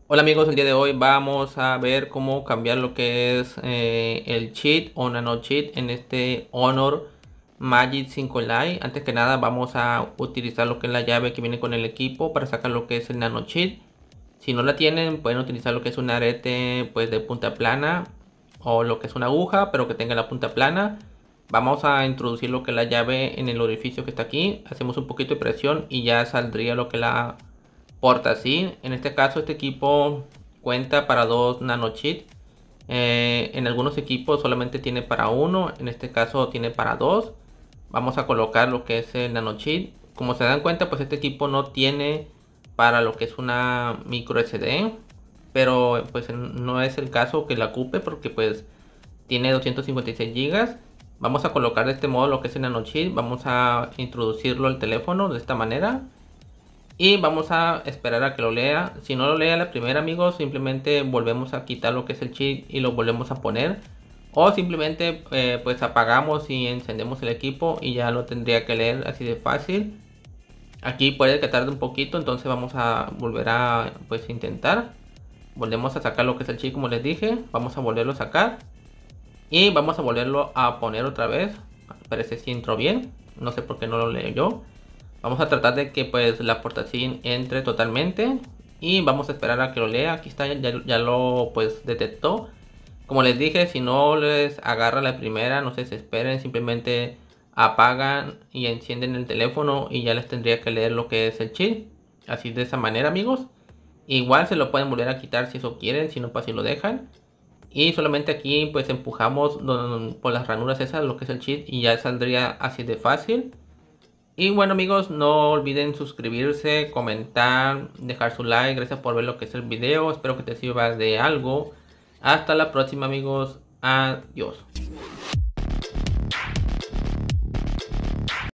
Hola amigos, el día de hoy vamos a ver cómo cambiar lo que es el cheat o nano cheat en este Honor Magic 5 Lite. Antes que nada vamos a utilizar lo que es la llave que viene con el equipo para sacar lo que es el nano cheat. Si no la tienen, pueden utilizar lo que es un arete pues de punta plana o lo que es una aguja pero que tenga la punta plana. Vamos a introducir lo que es la llave en el orificio que está aquí. Hacemos un poquito de presión y ya saldría lo que es la porta así. En este caso este equipo cuenta para dos nano cheat. En algunos equipos solamente tiene para uno, en este caso tiene para dos. Vamos a colocar lo que es el nano cheat. Como se dan cuenta, pues este equipo no tiene para lo que es una micro SD, pero pues no es el caso que la ocupe porque pues tiene 256 gigas. Vamos a colocar de este modo lo que es el nano cheat. Vamos a introducirlo al teléfono de esta manera y vamos a esperar a que lo lea. Si no lo lea la primera, amigos, simplemente volvemos a quitar lo que es el chip y lo volvemos a poner. O simplemente pues apagamos y encendemos el equipo y ya lo tendría que leer, así de fácil. Aquí puede que tarde un poquito, entonces vamos a volver a pues intentar. Volvemos a sacar lo que es el chip como les dije. Vamos a volverlo a sacar. Y vamos a volverlo a poner otra vez. Parece si entró bien. No sé por qué no lo leo yo. Vamos a tratar de que pues la portación entre totalmente. Y vamos a esperar a que lo lea. Aquí está, ya lo pues detectó. Como les dije, si no les agarra la primera, no se desesperen. Simplemente apagan y encienden el teléfono y ya les tendría que leer lo que es el chip. Así de esa manera, amigos. Igual se lo pueden volver a quitar si eso quieren, si no pues si lo dejan. Y solamente aquí pues empujamos por las ranuras esas lo que es el chip y ya saldría así de fácil. Y bueno amigos, no olviden suscribirse, comentar, dejar su like. Gracias por ver lo que es el video. Espero que te sirva de algo. Hasta la próxima amigos. Adiós.